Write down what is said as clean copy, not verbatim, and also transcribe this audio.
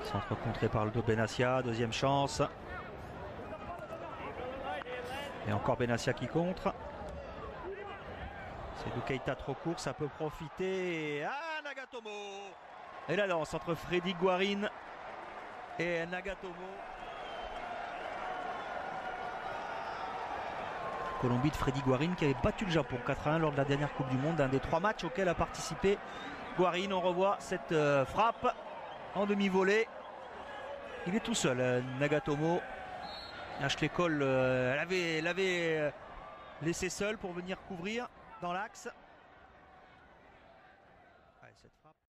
Centre contré par le Benassia, deuxième chance. Et encore Benassia qui contre. C'est du Keita trop court, ça peut profiter. Ah, Nagatomo! Et la lance entre Freddy Guarin et Nagatomo. Colombie de Freddy Guarin qui avait battu le Japon 4-1 lors de la dernière Coupe du Monde, un des 3 matchs auxquels a participé Guarin. On revoit cette frappe en demi-volée. Il est tout seul, Nagatomo. Ashley Cole l'avait laissé seul pour venir couvrir dans l'axe.